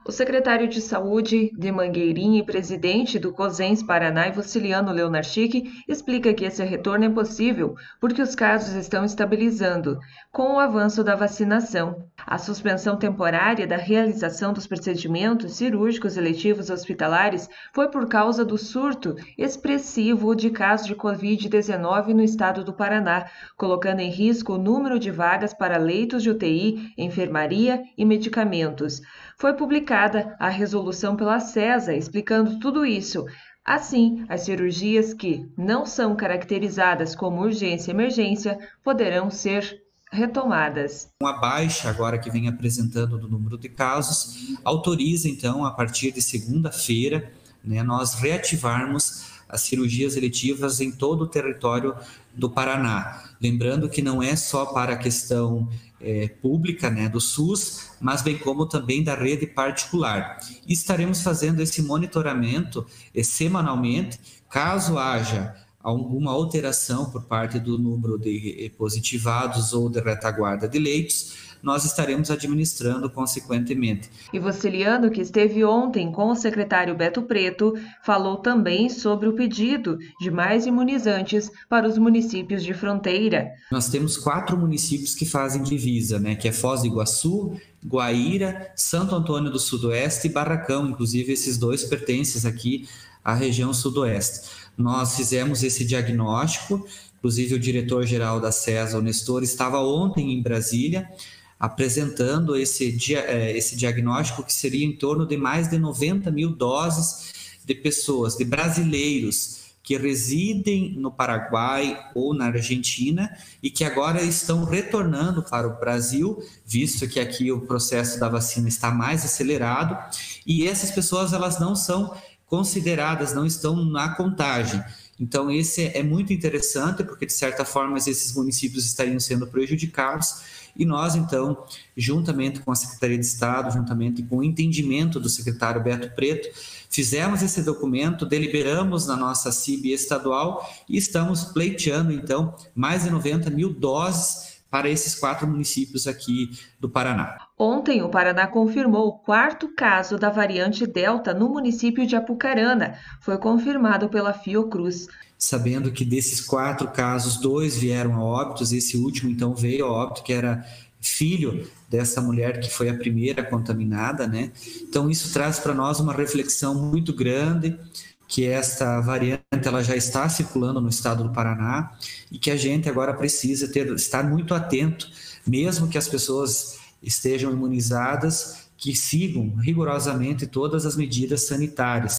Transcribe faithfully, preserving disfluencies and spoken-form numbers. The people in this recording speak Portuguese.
O secretário de Saúde de Mangueirinha e presidente do COSENS Paraná, Vociliano Leonarchic, explica que esse retorno é possível porque os casos estão estabilizando com o avanço da vacinação. A suspensão temporária da realização dos procedimentos cirúrgicos eletivos hospitalares foi por causa do surto expressivo de casos de covid dezenove no estado do Paraná, colocando em risco o número de vagas para leitos de U T I, enfermaria e medicamentos. Foi publicada a resolução pela SESA explicando tudo isso. Assim, as cirurgias que não são caracterizadas como urgência e emergência poderão ser retomadas. A baixa agora que vem apresentando do número de casos autoriza então a partir de segunda-feira, né, nós reativarmos as cirurgias eletivas em todo o território do Paraná. Lembrando que não é só para a questão é, pública, né, do SUS, mas bem como também da rede particular. E estaremos fazendo esse monitoramento é, semanalmente, caso haja alguma alteração por parte do número de positivados ou de retaguarda de leitos, nós estaremos administrando consequentemente. E Vociliano, que esteve ontem com o secretário Beto Preto, falou também sobre o pedido de mais imunizantes para os municípios de fronteira. Nós temos quatro municípios que fazem divisa, né, que é Foz do Iguaçu, Guaíra, Santo Antônio do Sudoeste e Barracão, inclusive esses dois pertencem aqui à região sudoeste. Nós fizemos esse diagnóstico, inclusive o diretor-geral da SESA, o Nestor, estava ontem em Brasília, apresentando esse, dia, esse diagnóstico que seria em torno de mais de noventa mil doses de pessoas, de brasileiros que residem no Paraguai ou na Argentina e que agora estão retornando para o Brasil, visto que aqui o processo da vacina está mais acelerado, e essas pessoas elas não são consideradas, não estão na contagem. Então, esse é muito interessante, porque, de certa forma, esses municípios estariam sendo prejudicados, e nós, então, juntamente com a Secretaria de Estado, juntamente com o entendimento do secretário Beto Preto, fizemos esse documento, deliberamos na nossa C I B estadual e estamos pleiteando, então, mais de noventa mil doses para esses quatro municípios aqui do Paraná. Ontem, o Paraná confirmou o quarto caso da variante Delta no município de Apucarana. Foi confirmado pela Fiocruz. Sabendo que desses quatro casos, dois vieram a óbitos, esse último então veio a óbito, que era filho dessa mulher que foi a primeira contaminada, né? Então isso traz para nós uma reflexão muito grande, que esta variante ela já está circulando no estado do Paraná e que a gente agora precisa ter, estar muito atento, mesmo que as pessoas estejam imunizadas, que sigam rigorosamente todas as medidas sanitárias.